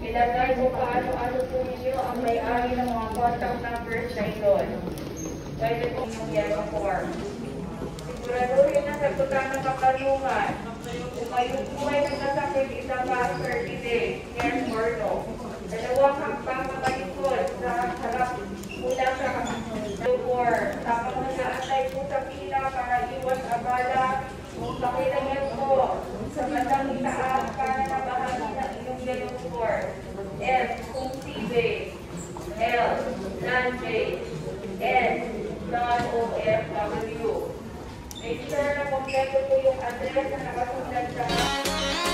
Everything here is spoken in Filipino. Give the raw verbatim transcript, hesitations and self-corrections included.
Ilagay mo paano-ano po ninyo ang may-ari ng mga contact numbers na ito. Pwede po yung yellow form. Siguraduhin na sagutan ng katanungan. Kung kayo po ay nagkasakit, isa pa thirty days, yes or no. Dalawang hakbang makalikod sa harap mula sa door. Tapos nag-aantay po sa pila para iwas abala. Kung pakilagyan po sa bandang itaas para nabahagi ng inyong yellow form. F, kung sea-based. L, land-based. N, non-O F W. Make sure na kompleto po yung address na nakasulat sa